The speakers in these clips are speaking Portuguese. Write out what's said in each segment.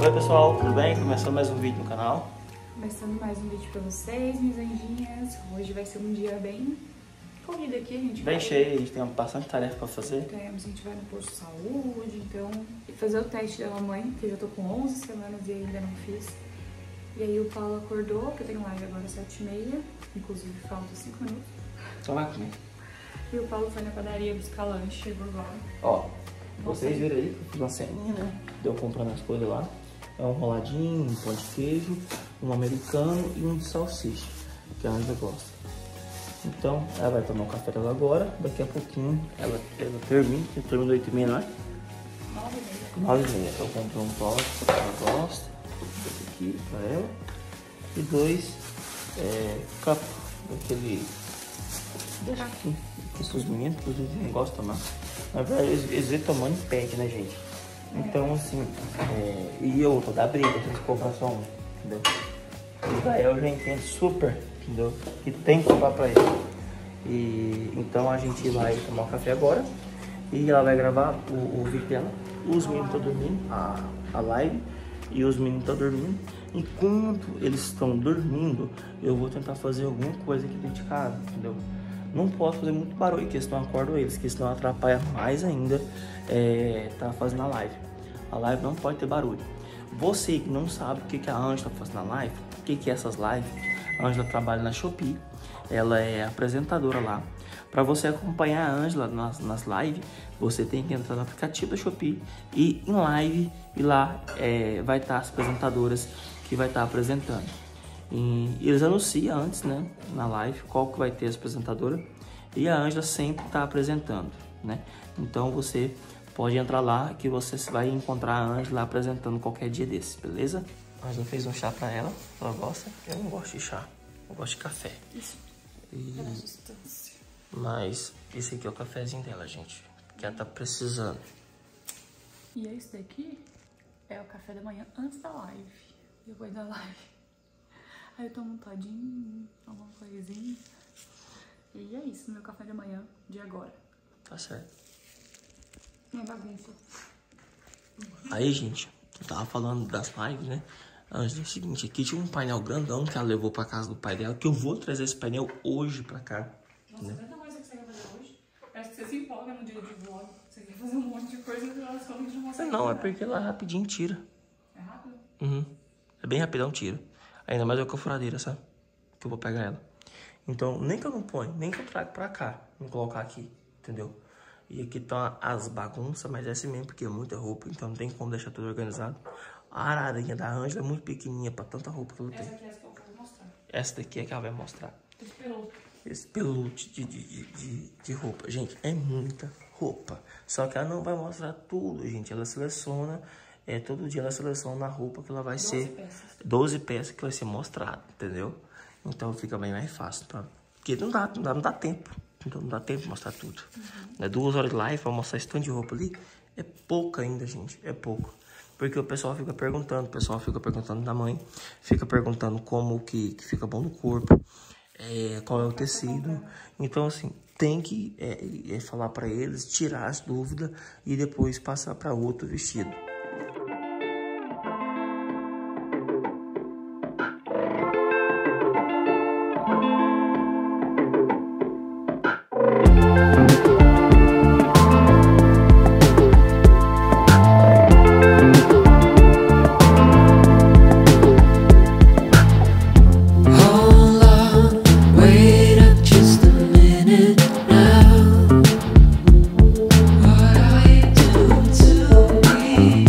Oi pessoal, tudo bem? Começando mais um vídeo no canal. Começando mais um vídeo pra vocês, minhas anjinhas. Hoje vai ser um dia bem corrido aqui, a gente Bem cheio, a gente tem bastante tarefa pra fazer. a gente vai no posto de saúde, então... E fazer o teste da mamãe, que eu já tô com 11 semanas e ainda não fiz. E aí o Paulo acordou, que eu tenho live agora às 7h30, inclusive falta 5 minutos. Toma aqui. E o Paulo foi na padaria buscar lanche, chegou agora. Ó, vocês viram aí, eu fiz uma ceninha, né? Deu comprando as coisas lá. É um roladinho, um pão de queijo, um americano e um de salsicha, que a Ângela gosta. Então, ela vai tomar o café dela agora, daqui a pouquinho ela termina 8h30, não é? 9h30. Eu comprei um pote que ela gosta, esse aqui pra ela, e 2 cupos daquele aqui, que os meninos, inclusive, não gostam de tomar. Na verdade, eles vêm tomando e pede, né, gente? Então, assim, e outra, dá briga, tem que comprar só um, entendeu? O Israel já entende super, entendeu? Que tem que comprar pra ele. E então a gente vai tomar um café agora e ela vai gravar o vídeo dela. Os meninos estão dormindo, a live, e os meninos estão dormindo. Enquanto eles estão dormindo, eu vou tentar fazer alguma coisa aqui dentro de casa, entendeu? Não posso fazer muito barulho, porque senão acordo eles, que senão atrapalha mais ainda tá fazendo a live. A live não pode ter barulho. Você que não sabe o que a Ângela tá fazendo na live, o que é essas lives, a Ângela trabalha na Shopee, ela é apresentadora lá. Para você acompanhar a Ângela nas lives, você tem que entrar no aplicativo da Shopee e em live, e lá vai estar as apresentadoras que vai estar apresentando. E eles anunciam antes, né, na live, qual que vai ter a apresentadora, e a Ângela sempre está apresentando, né? Então você pode entrar lá que você vai encontrar a Ângela apresentando qualquer dia desse, beleza? A Ângela fez um chá pra ela gosta. Eu não gosto de chá, eu gosto de café. Isso. Mas esse aqui é o cafezinho dela, gente, que ela tá precisando. E esse daqui é o café da manhã antes da live, depois da live. Aí eu tomo um todinho, alguma coisinha. E é isso, meu café da manhã de agora. Tá certo. Minha bagunça. Aí, gente, eu tava falando das lives, né? Antes, é o seguinte, aqui tinha um painel grandão que ela levou pra casa do pai dela, que eu vou trazer esse painel hoje pra cá. Nossa, né? tanta coisa que você quer fazer hoje. Parece que você se empolga no dia de vlog. Você quer fazer um monte de coisa e elas falam que não consegue. Não, é porque lá rapidinho tira. É rápido? Uhum. É bem rapidão, tira. Ainda mais eu com a furadeira, sabe? Que eu vou pegar ela. Então, nem que eu não ponho, nem que eu trago pra cá. Vou colocar aqui, entendeu? E aqui estão as bagunças, mas é assim mesmo, porque é muita roupa, então não tem como deixar tudo organizado. A ararinha da Ângela é muito pequenininha pra tanta roupa que ela tem. Essa aqui é essa que eu vou mostrar. Essa daqui é que ela vai mostrar. Esse peludo. Esse pelute de roupa. Gente, é muita roupa. Só que ela não vai mostrar tudo, gente. Ela seleciona, todo dia ela seleciona a roupa que ela vai 12 peças que vai ser mostrada, entendeu? Então fica bem mais fácil, tá? Porque não dá tempo. Então não dá tempo de mostrar tudo. 2 horas de live pra mostrar esse tanto de roupa ali, é pouco ainda, gente. É pouco. Porque o pessoal fica perguntando, da mãe, fica perguntando como que fica bom no corpo, qual é o tecido. Então, assim, tem que falar pra eles, tirar as dúvidas e depois passar pra outro vestido. What are you doing to me?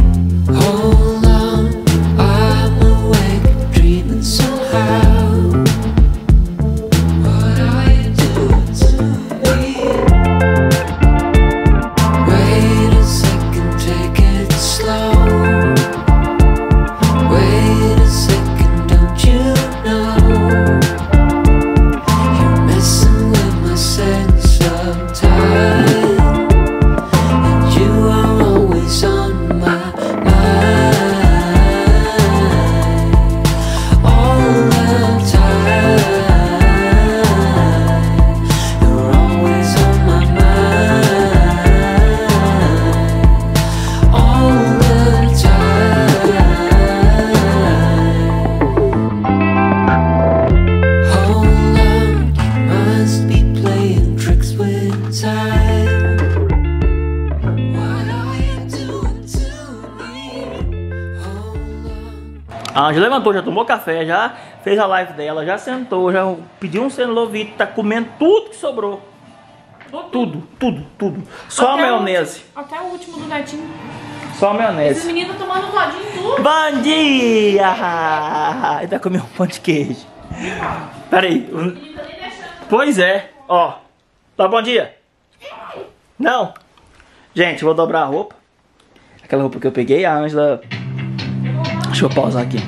A Ângela levantou, já tomou café, já fez a live dela, já sentou, já pediu um cenovito, tá comendo tudo que sobrou. Tudo. Só a maionese. Até o último do netinho. Só a maionese. Esses meninos tomando todinho tudo. Bom dia! Ele tá comendo um pão de queijo. Pera aí. Pois é, ó. Tá bom dia? Não. Gente, eu vou dobrar a roupa. Aquela roupa que eu peguei, a Ângela... Deixa eu pausar aqui.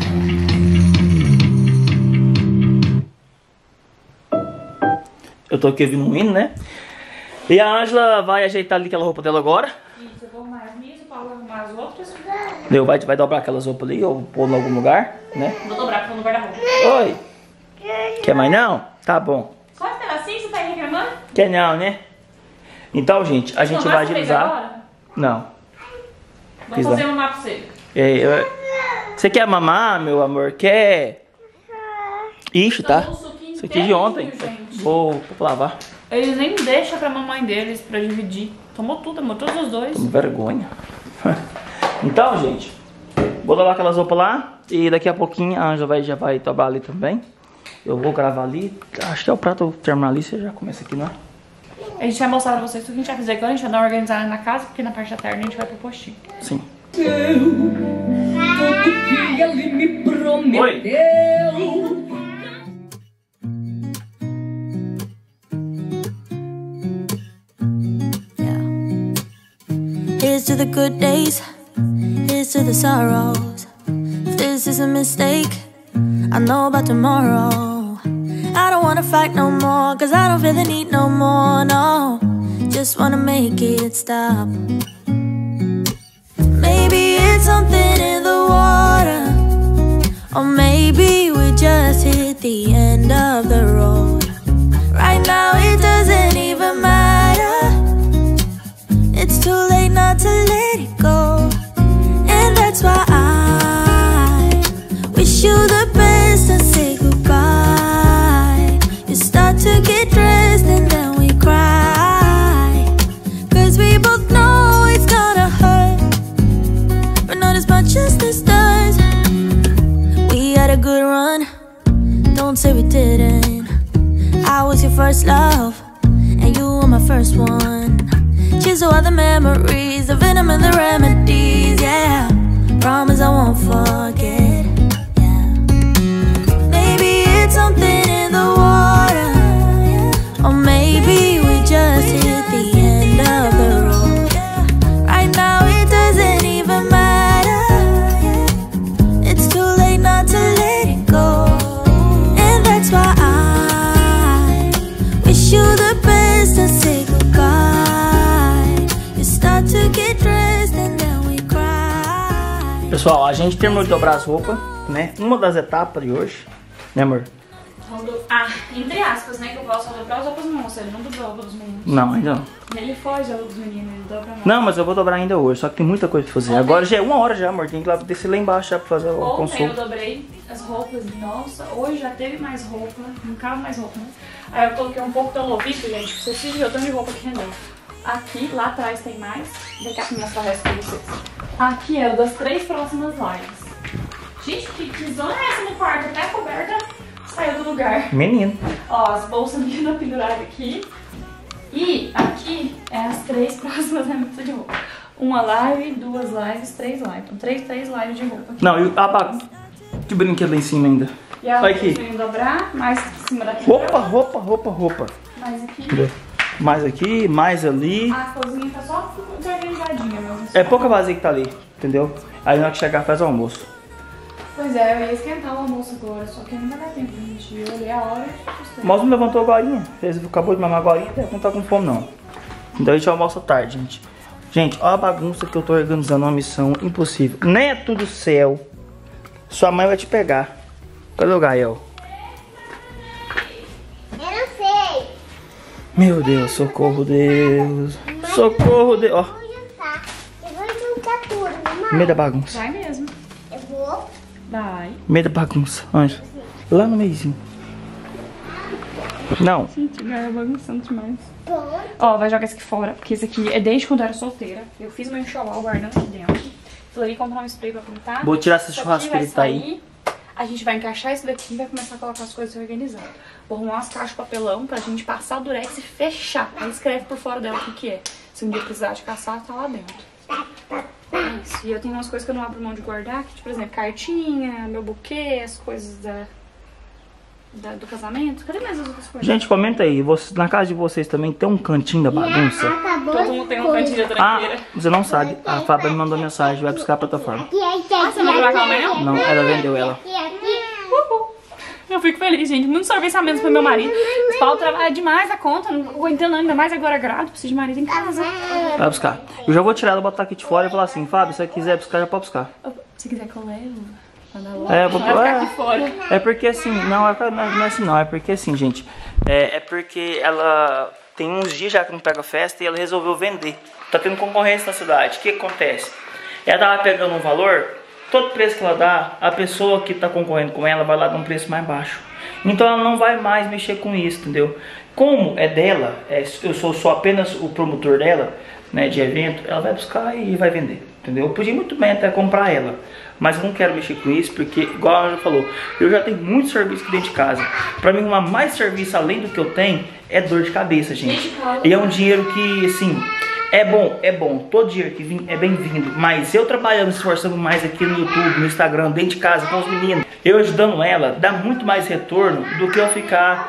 Eu tô aqui ouvindo um hino, né? E a Ângela vai ajeitar ali aquela roupa dela agora. Isso, eu vou arrumar as minhas, o Paulo vai arrumar as outras. Vai dobrar aquelas roupas ali ou pôr em algum lugar, né? Vou dobrar, pôr no guarda-roupa. Oi. Quer mais não? Tá bom. Só esse pedacinho, você tá aí reclamando? Quer não, né? Então, gente, a gente vai agilizar. Agora? Não. Vou fazer mamar pra você. Você quer mamar, meu amor? Quer? Ixi, tá? Isso aqui é de ontem. Gente. Vou lavar. Eles nem deixam pra mamãe deles pra dividir. Tomou tudo, amor, todos os dois. Tomo vergonha. Então, gente, vou lavar aquelas roupas lá. E daqui a pouquinho a Ângela já vai dobrar ali também. Eu vou gravar ali. Acho que é o prato terminar ali. Você já começa aqui, não é? A gente vai mostrar pra vocês tudo que a gente vai fazer agora. A gente vai dar uma organizada na casa, porque na parte da tarde a gente vai pro postinho. Sim. Tudo que ele me prometeu. Oi. Here's to the good days, here's to the sorrows. If this is a mistake, I know about tomorrow. I don't wanna fight no more, cause I don't feel the need no more, no. Just wanna make it stop. Maybe it's something in the water, or maybe we just hit the end of the road. Right now it doesn't even matter. It's too late not to let it go. And that's why I wish you the best and say goodbye. You start to get dressed and then we cry, cause we both know it's gonna hurt, but not as much as this does. We had a good run, don't say we didn't. I was your first love, and you were my first one. Cheers to all the memories, the venom and the remedies, yeah. Promise I won't forget, yeah. Maybe it's something in the water, or maybe we just hit the end of the road. Right now it doesn't even matter. It's too late not to let it go. And that's why I wish you the best and say goodbye. Pessoal, a gente terminou de dobrar as roupas, né? Uma das etapas de hoje, né, amor? Entre aspas, né? Que eu posso dobrar as roupas moças. Ele não dobrou a roupa dos meninos. Não, ainda não. Ele foge a roupa dos meninos, ele dobra não. Não, mas eu vou dobrar ainda hoje, só que tem muita coisa pra fazer. Ontem... Agora já é 1 hora já, amor. Tem que descer lá embaixo já pra fazer o Ontem consulta. eu dobrei as roupas, nossa, hoje já teve mais roupa, não cabe mais roupa, né? Aí eu coloquei um pouco pelo ouvido, gente, pra vocês verem o tanto de roupa que rendeu. Aqui, lá atrás tem mais. Daqui a pouco eu mostro o resto pra vocês. Aqui é o das 3 próximas lives. Gente, que zona é essa no quarto? Até a coberta saiu do lugar. Menino. Ó, as bolsas meninas penduradas aqui. E aqui é as 3 próximas remessas de roupa. 1 live, 2 lives, 3 lives. Então 3 lives de roupa aqui. Não, e a bagunça. Que brinquedo lá em cima ainda. E a olha aqui. Dobrar, mais em cima daqui. Roupa. Mais aqui. Mais aqui, mais ali. A cozinha tá só organizadinha, mas... É pouca vazia que tá ali, entendeu? Aí na hora que chegar faz o almoço. Pois é, eu ia esquentar o almoço agora, só que não vai dar tempo, gente. Eu olhei a hora e gostei. O moço me levantou agorinha. Ele acabou de mamar agorinha, não tá com fome não. Então a gente almoça tarde, gente. Gente, olha a bagunça que eu tô organizando, uma missão impossível. Neto do céu. Sua mãe vai te pegar. Cadê o Gael? Eu não sei. Meu Deus, socorro, Deus. Socorro, Deus. Ó, Eu vou juntar tudo, mamãe. no meio da bagunça. Vai mesmo. Eu vou. Vai. No meio da bagunça. Onde? Lá no meiozinho. Não. Gente, o Gael bagunçando demais. Pronto. Ó, vai jogar esse aqui fora, porque esse aqui é desde quando eu era solteira. Eu fiz meu enxoval guardando aqui dentro. Resolvi comprar um spray pra pintar. Vou tirar essa churrasqueira que tá aí. A gente vai encaixar isso daqui e vai começar a colocar as coisas organizando. Vou arrumar umas caixas de papelão pra gente passar o durex e fechar. Aí escreve por fora dela o que é. Se um dia precisar de caçar, tá lá dentro. É isso. E eu tenho umas coisas que eu não abro mão de guardar, que, por exemplo, cartinha, meu buquê, as coisas do casamento. Cadê mais as outras coisas? Gente, comenta aí. Na casa de vocês também tem um cantinho da bagunça? Todo mundo tem um cantinho da tranqueira. Você não sabe. A Fábia me mandou mensagem. Vai buscar a plataforma. Você não vai pra amanhã? Não, ela vendeu ela. Eu fico feliz, gente. Muitos sorvenciamentos pro meu marido. Os Paulo trabalha demais a conta. Não aguentando ainda mais agora grado. Preciso de marido em casa. Vai buscar. Eu já vou tirar ela, botar aqui de fora e falar assim, Fábio, se você quiser buscar, já pode buscar. Se quiser que eu levo. É porque assim, não é assim não, é porque assim, gente, é porque ela tem uns dias já que não pega festa e ela resolveu vender. Tá tendo concorrência na cidade. O que acontece? Ela tava pegando um valor, todo preço que ela dá, a pessoa que tá concorrendo com ela vai lá dar um preço mais baixo. Então ela não vai mais mexer com isso, entendeu? Como é dela, eu sou apenas o promotor dela, né, de evento, ela vai buscar e vai vender, entendeu? Eu podia muito bem até comprar ela, mas eu não quero mexer com isso, porque, igual a Ana falou, eu já tenho muito serviço aqui dentro de casa. Pra mim, arrumar mais serviço além do que eu tenho, é dor de cabeça, gente. E é um dinheiro que, assim, é bom. Todo dinheiro que vem é bem-vindo. Mas eu trabalhando, se esforçando mais aqui no YouTube, no Instagram, dentro de casa, com os meninos, eu ajudando ela, dá muito mais retorno do que eu ficar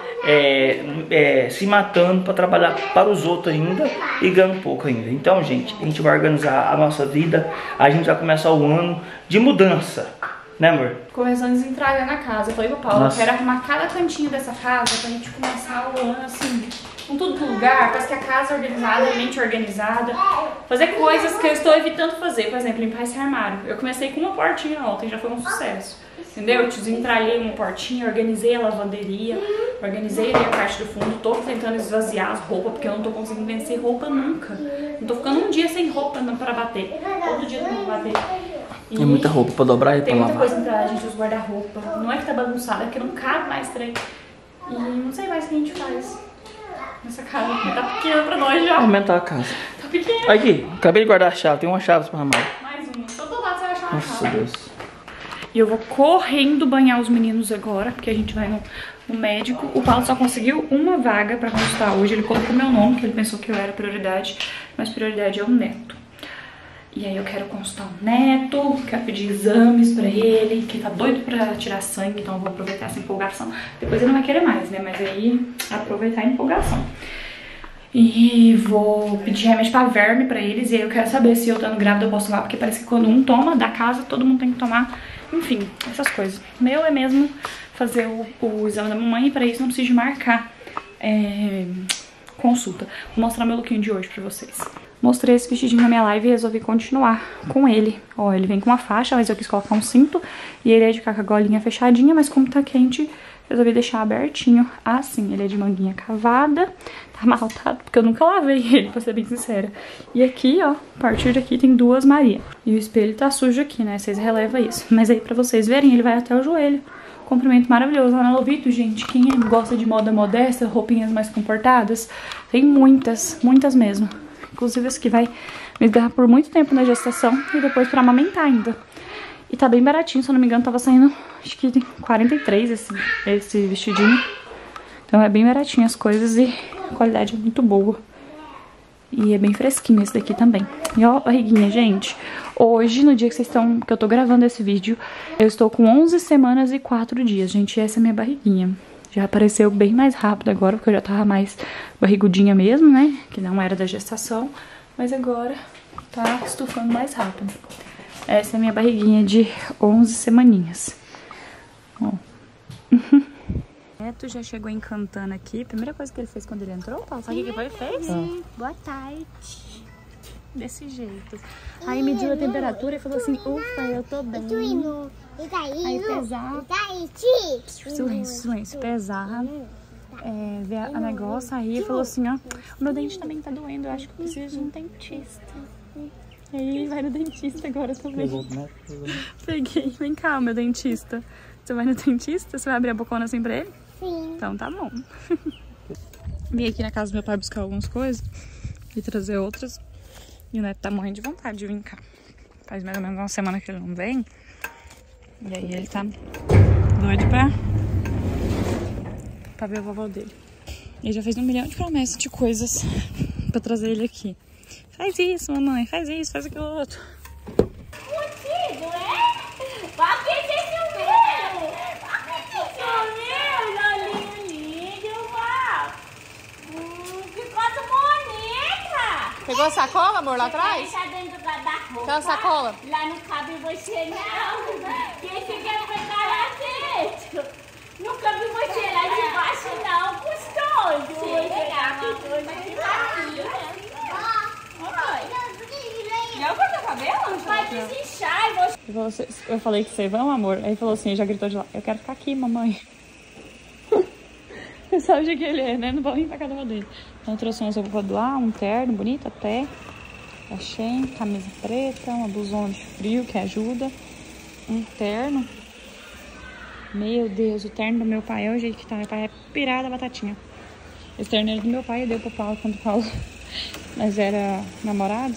se matando pra trabalhar para os outros ainda e ganhando pouco ainda. Então, gente, a gente vai organizar a nossa vida, a gente vai começar o ano de mudança, né, amor? Começando a desentragar na casa. Eu falei pro Paulo, eu quero arrumar cada cantinho dessa casa pra gente começar o ano assim, com tudo no lugar, parece que a casa é organizada, a mente organizada. Fazer coisas que eu estou evitando fazer, por exemplo, limpar esse armário. Eu comecei com uma portinha ontem, já foi um sucesso. Entendeu? Eu desentralhei uma portinha, organizei a lavanderia, organizei ali a parte do fundo, tô tentando esvaziar as roupas, porque eu não tô conseguindo vencer roupa nunca. Não tô ficando um dia sem roupa pra bater. Todo dia eu tenho que bater. E é muita roupa pra dobrar e pra lavar. Tem muita coisa pra gente, os guarda-roupa. Não é que tá bagunçado, é que não cabe mais trem. E não sei mais o que a gente faz nessa casa. Tá pequena pra nós já. Aumentar a casa. Tá pequena. Aqui, acabei de guardar a chave, tem uma chave pra arrumar. Mais uma. Todo lado você vai achar uma chave. Nossa, Deus. E eu vou correndo banhar os meninos agora, porque a gente vai no médico. O Paulo só conseguiu uma vaga pra consultar hoje. Ele colocou meu nome, porque ele pensou que eu era prioridade, mas prioridade é o neto. E aí eu quero consultar o neto, quero pedir exames pra ele, que tá doido pra tirar sangue, então eu vou aproveitar essa empolgação. Depois ele não vai querer mais, né? Mas aí aproveitar a empolgação. E vou pedir remédio pra verme pra eles, e aí eu quero saber se eu estando grávida eu posso tomar, porque parece que quando um toma da casa, todo mundo tem que tomar. Enfim, essas coisas. O meu é mesmo fazer o exame da mamãe, e pra isso não preciso marcar consulta. Vou mostrar meu lookinho de hoje pra vocês. Mostrei esse vestidinho na minha live e resolvi continuar com ele. Ó, ele vem com uma faixa, mas eu quis colocar um cinto. E ele é de cá com a golinha fechadinha, mas como tá quente, resolvi deixar abertinho assim. Ele é de manguinha cavada, tá maltado, porque eu nunca lavei ele, pra ser bem sincera. E aqui, ó, a partir daqui tem duas Maria. E o espelho tá sujo aqui, né? Vocês relevam isso. Mas aí, pra vocês verem, ele vai até o joelho. Comprimento maravilhoso. Lá na Lovito, gente, quem gosta de moda modesta, roupinhas mais comportadas, tem muitas, muitas mesmo. Inclusive esse aqui vai me dar por muito tempo na gestação e depois pra amamentar ainda. E tá bem baratinho, se eu não me engano, tava saindo, acho que 43 esse vestidinho. Então é bem baratinho as coisas e a qualidade é muito boa. E é bem fresquinho esse daqui também. E ó a barriguinha, gente. Hoje, no dia que eu tô gravando esse vídeo, eu estou com 11 semanas e 4 dias, gente. E essa é a minha barriguinha. Já apareceu bem mais rápido agora, porque eu já tava mais barrigudinha mesmo, né? Que não era da gestação. Mas agora tá estufando mais rápido. Essa é a minha barriguinha de 11 semaninhas. Ó. O Neto já chegou encantando aqui. Primeira coisa que ele fez quando ele entrou, Paulo, sabe o que ele fez? Boa tarde. Desse jeito. Aí mediu a temperatura e falou assim, ufa, eu tô bem. Aí pesar. Silêncio, silêncio. Pesar. Ver a negócio aí e falou assim, ó, o meu dente também tá doendo, eu acho que eu preciso de um dentista. E aí vai no dentista agora também. Peguei, vem cá, meu dentista. Você vai no dentista? Você vai abrir a bocona assim pra ele? Sim. Então tá bom. Vim aqui na casa do meu pai buscar algumas coisas e trazer outras. E o Neto tá morrendo de vontade de vir cá. Faz mais ou menos uma semana que ele não vem. E aí ele tá doido pra ver o vovô dele. Ele já fez 1 milhão de promessas de coisas pra trazer ele aqui. Faz isso, mamãe, faz isso, faz aquilo outro. Contigo, é? Vai que esse meu! Vai que esse meu, Lolinho lindo, uau! Que coisa bonita! Pegou a sacola, amor, lá atrás? Tá dentro do guarda-roupa. Aquela sacola? Lá não cabe você, não. Quem você quer pegar lá dentro? Não cabe você lá de baixo, não, gostoso. Você pegar uma coisa aqui pra Já cortou o cabelo? vai desinchar e você... Eu falei que vocês vão, amor. Aí ele falou assim, já gritou de lá, eu quero ficar aqui, mamãe. Você sabe o que ele é, né? Não vou vir pra cada uma dele. Então eu trouxe uma roupa pra doar, um terno bonito até. Achei, camisa preta, uma blusona de frio que ajuda. Um terno. Meu Deus, o terno do meu pai é o jeito que tá. Meu pai é pirada da batatinha. Esse terno era do meu pai e deu pro Paulo quando o Paulo... Mas era namorado.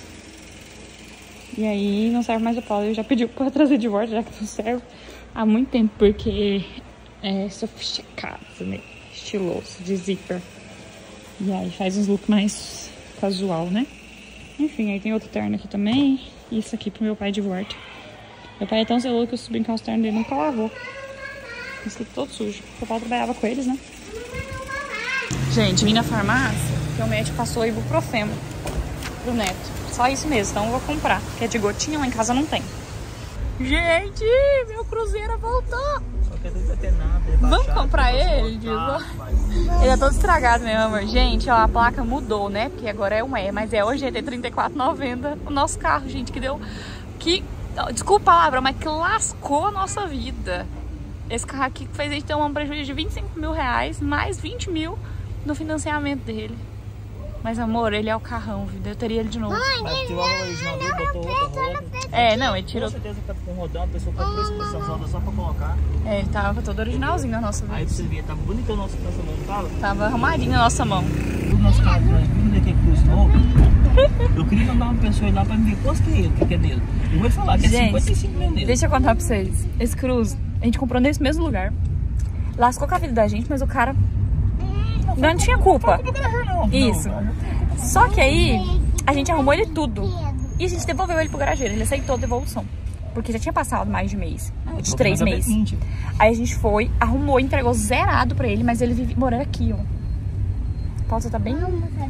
E aí não serve mais o Paulo. Eu já pedi pra trazer de volta, já que não serve há muito tempo, porque é sofisticado, né? Estiloso, de zíper. E aí faz uns looks mais casual, né? Enfim, aí tem outro terno aqui também. E isso aqui pro meu pai de volta. Meu pai é tão zeloso que eu subi com os ternos dele nunca lavou. Esse aqui todo sujo. Meu pai trabalhava com eles, né? Gente, vim na farmácia, que o médico passou ibuprofeno pro Neto. Só isso mesmo, então eu vou comprar. Porque é de gotinha, lá em casa não tem. Gente, meu cruzeiro voltou. Só que não vai ter nada. Vamos comprar ele? Ele é todo estragado mesmo, amor. Gente, ó, a placa mudou, né? Porque agora é um E, mas é o GT 3490. O nosso carro, gente, que deu... Desculpa a palavra, mas que lascou a nossa vida. Esse carro aqui fez a gente ter um prejuízo de 25 mil reais, mais 20 mil no financiamento dele. Mas, amor, ele é o carrão, viu? Eu teria ele de novo. Mas tirou a original dele, botou outra roda. É, não, ele tirou... Com certeza que rodando, a pessoa pode ver essas rodas só pra colocar. É, ele tava todo originalzinho na nossa mão. Aí você via, tava bonito o nosso mão, não tava? Tava arrumadinho na nossa mão. O nosso carro, vamos ver o que custou. Eu queria mandar uma pessoa ir lá pra me ver quanto que é ele, o que é dele. Eu vou falar que é 55 mil dele. Deixa eu contar pra vocês. Esse Cruz, a gente comprou nesse mesmo lugar. Lascou com a vida da gente, mas o cara não tinha culpa. Isso. Só que aí, a gente arrumou ele tudo. E a gente devolveu ele pro garageiro. Ele aceitou a devolução. Porque já tinha passado mais de mês. De 3 meses. Aí a gente foi, arrumou, entregou zerado pra ele. Mas ele vive morando aqui, ó. Paulo, você tá bem?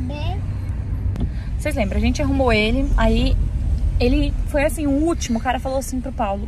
Vocês lembram? A gente arrumou ele. Aí, ele foi assim, o último. O cara falou assim pro Paulo.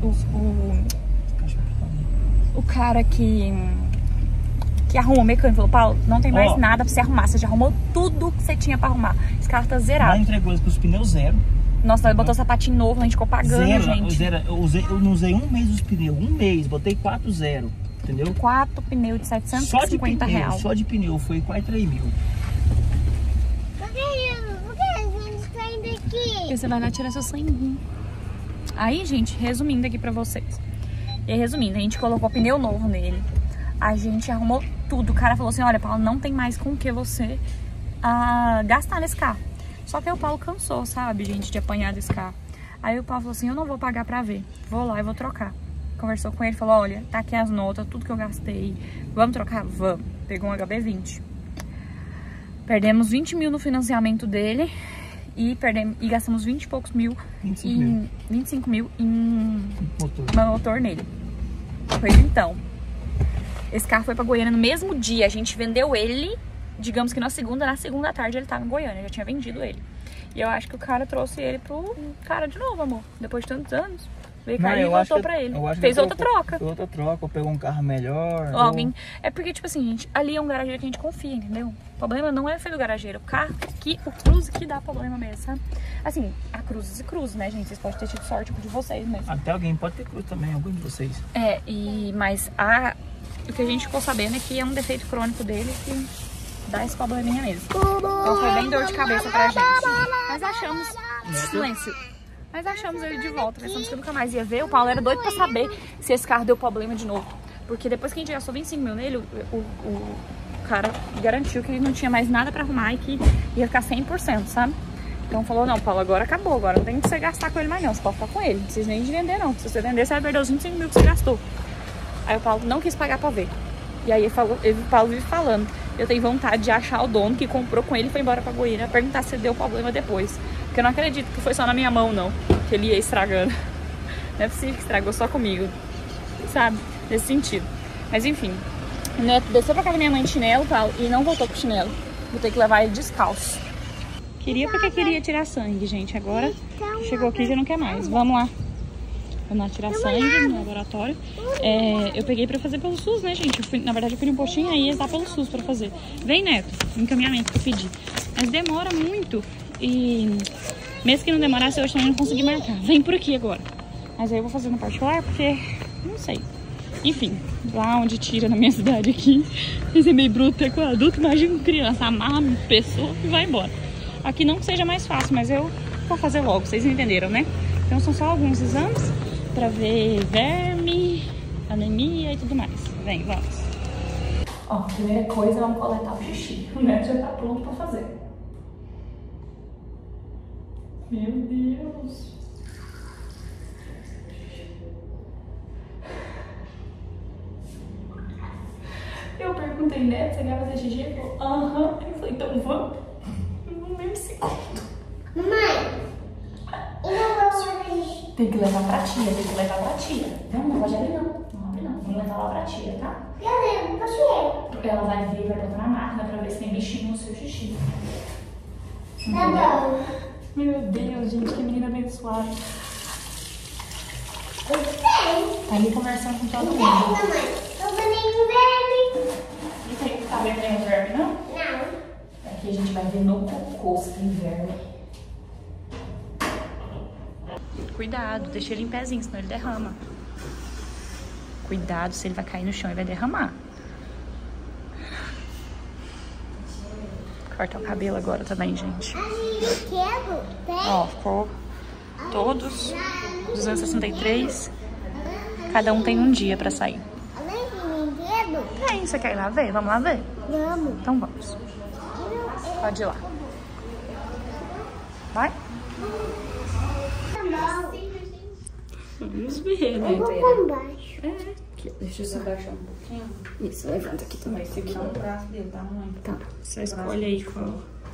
O cara que arrumou o mecânico falou, Paulo, não tem mais nada pra você arrumar. Você já arrumou tudo que você tinha pra arrumar. Esse carro tá zerado. Lá entregou os pneus zero. Nossa, ele botou sapatinho novo, a gente ficou pagando, zero, gente. Eu não usei 1 mês os pneus. 1 mês, botei 4 zero. Entendeu? 4 pneus de 750 reais. Só de pneu, foi quase 3 mil. Por que a gente tá indo aqui? Porque você vai lá tirar seu sanguinho. Aí, gente, resumindo aqui pra vocês. E aí, resumindo, a gente colocou pneu novo nele. A gente arrumou tudo. O cara falou assim, olha, Paulo, não tem mais com o que você gastar nesse carro. Só que aí o Paulo cansou, sabe, gente, de apanhar desse carro. Aí o Paulo falou assim, eu não vou pagar pra ver. Vou lá e vou trocar. Conversou com ele, falou, olha, tá aqui as notas, tudo que eu gastei. Vamos trocar? Vamos. Pegou um HB20. Perdemos 20 mil no financiamento dele. E gastamos 20 e poucos mil. 25 mil em motor nele. Pois então. Esse carro foi pra Goiânia no mesmo dia. A gente vendeu ele, digamos que na segunda tarde ele tava em Goiânia. Já tinha vendido ele. E eu acho que o cara trouxe ele pro cara de novo, amor. Depois de tantos anos. Veio cá e voltou pra ele. Fez outra troca. Outra troca, pegou um carro melhor. Alguém... É porque, tipo assim, gente, ali é um garageiro que a gente confia, entendeu? O problema não é feio do garageiro. O carro que, o Cruz que dá problema mesmo, sabe? Assim, a Cruzes e Cruzes, né, gente? Vocês podem ter tido sorte de vocês mesmo. Até alguém pode ter Cruz também, algum de vocês. É, mas o que a gente ficou sabendo é que é um defeito crônico dele que dá esse probleminha mesmo. Então foi bem dor de cabeça pra gente. Mas achamos... Silêncio. Mas achamos ele de volta, pensamos que nunca mais ia ver. O Paulo era doido pra saber se esse carro deu problema de novo. Porque depois que a gente gastou 25 mil nele, o cara garantiu que ele não tinha mais nada pra arrumar e que ia ficar 100%, sabe? Então falou, não, Paulo, agora acabou, agora não tem que você gastar com ele mais não, você pode ficar com ele, não precisa nem de vender não, se você vender você vai perder os 25 mil que você gastou. Aí o Paulo não quis pagar pra ver. E aí o Paulo vive falando, eu tenho vontade de achar o dono que comprou com ele e foi embora pra Goiânia, perguntar se deu problema depois. Porque eu não acredito que foi só na minha mão não, que ele ia estragando. Não é possível que estragou só comigo, sabe? Nesse sentido. Mas enfim, o Neto desceu pra casa da minha mãe de chinelo, Paulo, e não voltou pro chinelo. Vou ter que levar ele descalço. Queria porque queria tirar sangue, gente. Agora chegou aqui e já não quer mais. Vamos lá. Vamos lá tirar sangue no laboratório. Eu peguei pra fazer pelo SUS, né, gente? Na verdade, eu fui no postinho, aí ia dar pelo SUS pra fazer. Vem, Neto. Encaminhamento que eu pedi. Mas demora muito. E mesmo que não demorasse, eu também não consegui marcar. Vem por aqui agora. Mas aí eu vou fazer no particular, porque... não sei. Enfim, lá onde tira na minha cidade aqui. Isso é meio bruto, é com adulto. Imagina criança, amarra uma pessoa e vai embora. Aqui não que seja mais fácil, mas eu vou fazer logo, vocês entenderam, né? Então são só alguns exames pra ver verme, anemia e tudo mais. Vem, vamos. Ó, primeira coisa, vamos coletar o xixi. O Neto já tá pronto pra fazer. Meu Deus. Eu perguntei, Neto, você quer fazer xixi? Ele falou, aham. Eu falei, então vamos. No mesmo segundo. Mamãe, e não vou fazer xixi? Tem que levar pra tia, tem que levar pra tia. Não pode abrir não. Não abre não. Vamos levar lá pra tia, tá? Eu levo pra você. Ela vai ver, vai botar na máquina pra ver se tem bichinho no seu xixi. Tá bom. Meu Deus, gente, que menina abençoada. Eu sei. Tá ali conversando com todo Não, mundo. mamãe. Não vou nem verme. Não tem que tá vendo nenhum verme, não? Não. Aqui a gente vai ver no cocô se tem verme. Cuidado, deixa ele em pezinho, senão ele derrama. Cuidado, se ele vai cair no chão e vai derramar. Cortar o cabelo agora também, gente. Ó, ficou todos 263. Cada um tem um dia pra sair. Tem, você quer ir lá ver? Vamos lá ver? Vamos. Então vamos. Pode ir lá. Vai? Vamos ver, né? Eu vou por baixo. Aqui, deixa eu só baixar um pouquinho. Isso, levanta aqui também. Vai segurar o braço dele, tá, mãe? Tá. Você escolhe aí qual.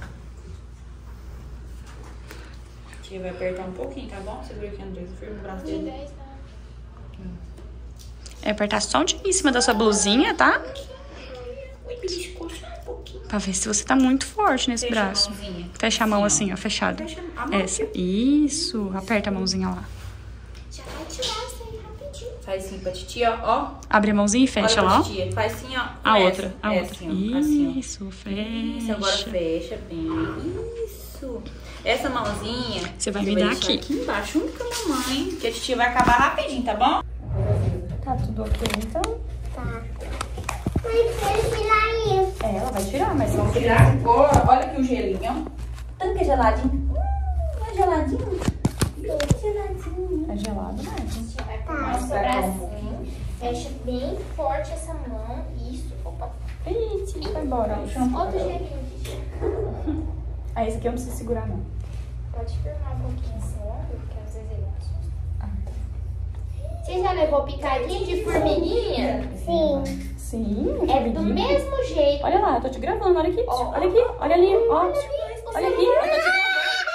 Aqui vai apertar um pouquinho, tá bom? Segura aqui, Andrés. Firma o braço dele. É apertar só um tiquinho em cima da sua blusinha, tá? Pra ver se você tá muito forte nesse braço. Fecha a mão assim, ó, fechada. Essa. Isso. Aperta a mãozinha lá. Já vai tirar isso aí rapidinho. Faz assim pra titia, ó. Abre a mãozinha e fecha Olha lá, ó. pra titia. Faz assim, ó. A com outra, essa. a É outra. assim, ó. Assim, ó. Isso, fecha. Isso, agora fecha bem. Isso. Essa mãozinha... Você vai me eu vou dar deixar aqui. embaixo, junto com a mamãe. Que a titia vai acabar rapidinho, tá bom? Tá tudo ok, então? Tá. Mas deixa eu tirar isso. Ela vai tirar, mas vamos Tirar agora. Olha aqui o gelinho, ó. Tanto que é geladinho. É geladinho. Bem geladinho. É gelado, né? Você vai Tá. pegar o seu bracinho. Fecha bem forte essa mão. Isso. Opa. Ih, vai embora. Outro gelinho. Ah, esse aqui eu não preciso segurar, não. Pode firmar um pouquinho esse ombro, porque às vezes ele assusta. Você já levou picadinho de formiguinha? Sim. Sim. É do mesmo jeito. Olha lá, eu tô te gravando. Olha aqui. Ó, olha aqui. Olha ali. Ó. Olha Olha aqui. Eu tô te gravando.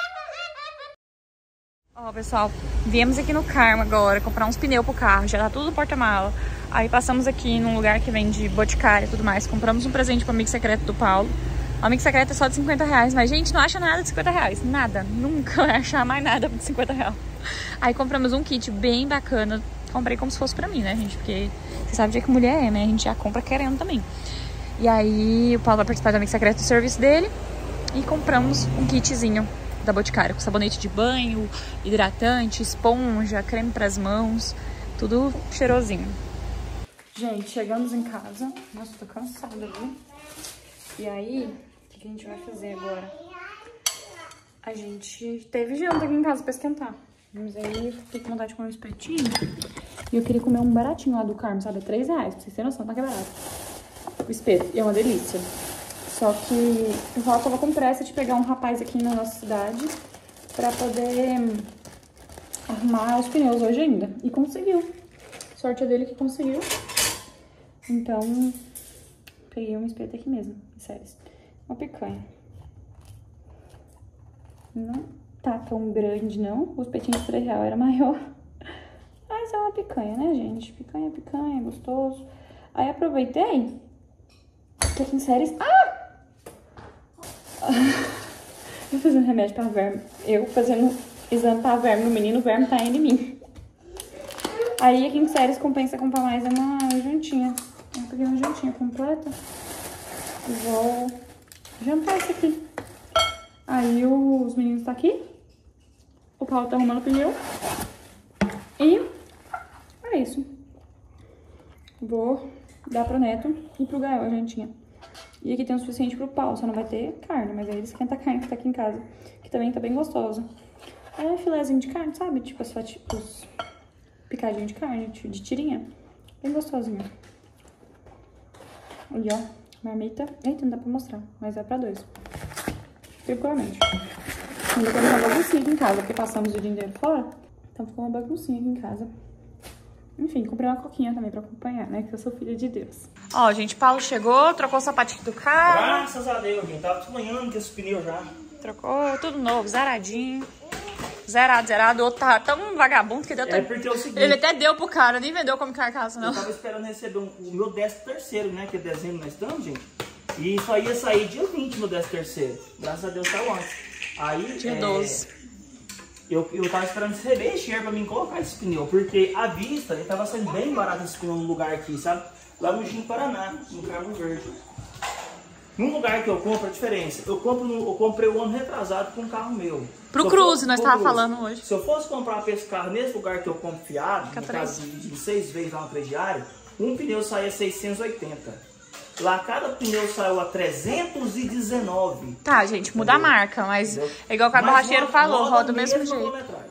Ó, pessoal, viemos aqui no Carmo agora comprar uns pneus pro carro. Já tá tudo no porta-mala. Aí passamos aqui num lugar que vende boticária e tudo mais. Compramos um presente pro amigo secreto do Paulo. O amigo secreto é só de 50 reais, mas gente, não acha nada de 50 reais. Nada. Nunca vai achar mais nada de 50 reais. Aí compramos um kit bem bacana. Comprei como se fosse pra mim, né, gente? Porque você sabe o que mulher é, né? A gente já compra querendo também. E aí o Paulo vai participar do amigo secreto do serviço dele. E compramos um kitzinho da Boticária. Com sabonete de banho, hidratante, esponja, creme pras mãos. Tudo cheirosinho. Gente, chegamos em casa. Nossa, tô cansada, viu? E aí, o que a gente vai fazer agora? A gente teve janta aqui em casa pra esquentar. Mas aí eu fiquei com vontade de comer um espetinho. E eu queria comer um baratinho lá do Carmo, sabe? É 3 reais, pra vocês terem noção, tá que é barato. O espeto, e é uma delícia. Só que o Raul tava com pressa de pegar um rapaz aqui na nossa cidade pra poder arrumar os pneus hoje ainda. E conseguiu. Sorte dele que conseguiu. Então, peguei um espeto aqui mesmo, sério. Uma picanha. Não tá tão grande, não. O espetinho de R$3 era maior. Mas é uma picanha, né, gente? Picanha, picanha, gostoso. Aí aproveitei que aqui em séries... Eu fazendo remédio pra verme. Eu fazendo exame pra verme no menino, o verme tá indo em mim. Aí aqui em séries compensa comprar mais uma jantinha. Eu peguei uma jantinha completa. E vou jantar isso aqui. Aí os meninos tá aqui. O Paulo tá arrumando o pneu. E é isso. Vou dar pro Neto e pro Gael a jantinha. E aqui tem o suficiente pro Paulo, só não vai ter carne. Mas aí ele esquenta a carne que tá aqui em casa. Que também tá bem gostosa. É filézinho de carne, sabe? Tipo os picadinho de carne, de tirinha. Bem gostosinho. Ali, ó. Marmita. Eita, não dá pra mostrar. Mas é pra 2. Tranquilamente. Ainda tem uma baguncinha aqui em casa, porque passamos o dia inteiro fora. Então ficou uma baguncinha aqui em casa. Enfim, comprei uma coquinha também pra acompanhar, né? Que eu sou filha de Deus. Ó, gente, Paulo chegou, trocou o sapatinho do carro. Graças a Deus, gente. Tava sonhando com esse pneu já. Trocou, tudo novo, zeradinho. Zerado. O outro tá tão vagabundo que deu... Porque é o seguinte... Ele até deu pro cara, nem vendeu como carcaça, não. Eu tava esperando receber o meu 13º, né? Que é dezembro nós estamos, gente. E só ia sair dia 20 no 13º. Graças a Deus saiu antes. Aí... Dia 12. Eu tava esperando receber esse dinheiro pra mim colocar esse pneu. Porque à vista, ele tava saindo bem barato esse pneu no lugar aqui, sabe? Lá no Gin Paraná, no Carmo Verde. Num lugar que eu compro, a diferença. Eu comprei o ano retrasado com um carro meu. Pro Cruze, nós tava falando hoje. Se eu fosse comprar esse carro nesse lugar que eu compro fiado, no caso de 6 vezes lá no crediário, um pneu saía 680. Lá cada pneu saiu a 319. Tá, gente, muda a marca, mas é igual o Cabo Borracheiro falou, roda do mesmo jeito.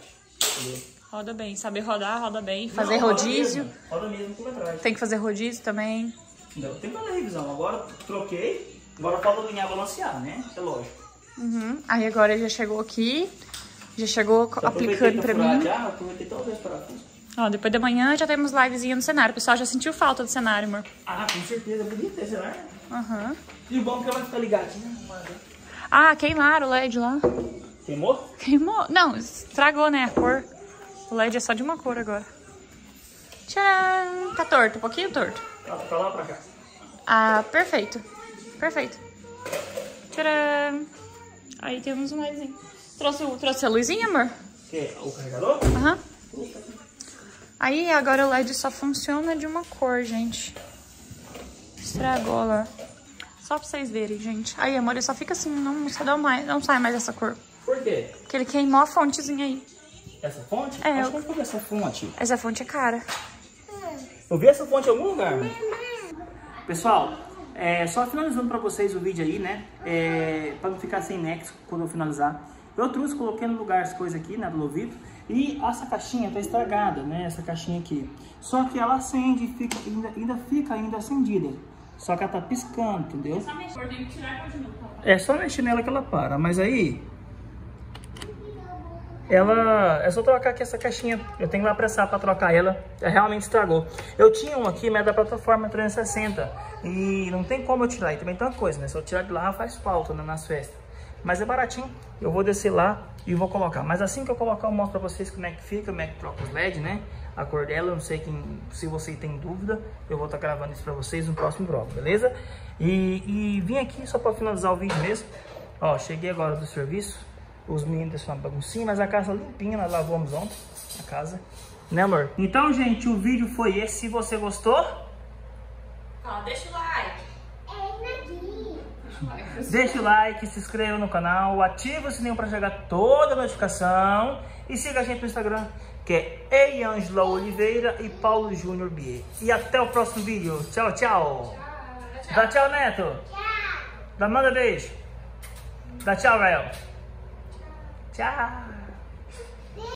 Roda bem, saber rodar, roda bem. Fazer rodízio. Roda mesmo quilometragem. Tem que fazer rodízio também. Não, tem que fazer revisão. Agora troquei. Agora falta alinhar e balancear, né? É lógico. Uhum. Aí agora ele já chegou aqui. Já chegou aplicando pra mim. Já aproveitei toda vez para tudo. Ó, depois da manhã já temos livezinha no cenário. O pessoal já sentiu falta do cenário, amor. Ah, com certeza. Bonito esse cenário. Aham. E o bom é que ela vai ficar ligadinha. Ah, queimaram o LED lá. Queimou? Queimou? Não, estragou, né, a cor. O LED é só de uma cor agora. Tcharam! Tá torto, um pouquinho torto. Tá pra lá ou pra cá? Ah, perfeito. Perfeito. Tcharam! Aí temos um LEDzinho. Trouxe a luzinha, amor? Que? O carregador? Aham. Aí agora o LED só funciona de uma cor, gente. Estragou lá. Só pra vocês verem, gente. Aí, amor, ele só fica assim, não sai mais essa cor. Por quê? Porque ele queimou a fontezinha aí. Essa fonte? É, Acho que eu nunca vi essa fonte. Essa fonte é cara. Eu vi essa fonte em algum lugar, né? Pessoal, só finalizando pra vocês o vídeo aí, né? Pra não ficar sem nexo quando eu finalizar. Eu trouxe, coloquei no lugar as coisas aqui, né, do ouvido. E essa caixinha tá estragada, né? Essa caixinha aqui. Só que ela acende e ainda fica acendida. Só que ela tá piscando, entendeu? É só mexer nela que ela para. Mas aí... é só trocar aqui essa caixinha. Eu tenho que lá apressar pra trocar ela. Ela realmente estragou. Eu tinha uma aqui, mas é da plataforma 360. E não tem como eu tirar. E também tem uma coisa, né? Se eu tirar de lá, faz falta, né, nas festas. Mas é baratinho. Eu vou descer lá e vou colocar. Mas assim que eu colocar, eu mostro pra vocês como é que fica, como é que troca os LED, né? A cor dela, eu não sei se vocês têm dúvida. Eu vou estar gravando isso pra vocês no próximo vlog, beleza? E vim aqui só pra finalizar o vídeo mesmo. Ó, cheguei agora do serviço. Os meninos deixaram uma baguncinha, mas a casa limpinha, nós lavamos ontem a casa. Né, amor? Então, gente, o vídeo foi esse. Se você gostou... Ó, deixa o like. Deixa o like, se inscreva no canal, ativa o sininho para chegar toda a notificação e siga a gente no Instagram, que é Eiangela Oliveira e Paulo Júnior Bier. E até o próximo vídeo. Tchau, tchau. Dá tchau, Neto. Manda beijo. Dá tchau, Rael. Tchau.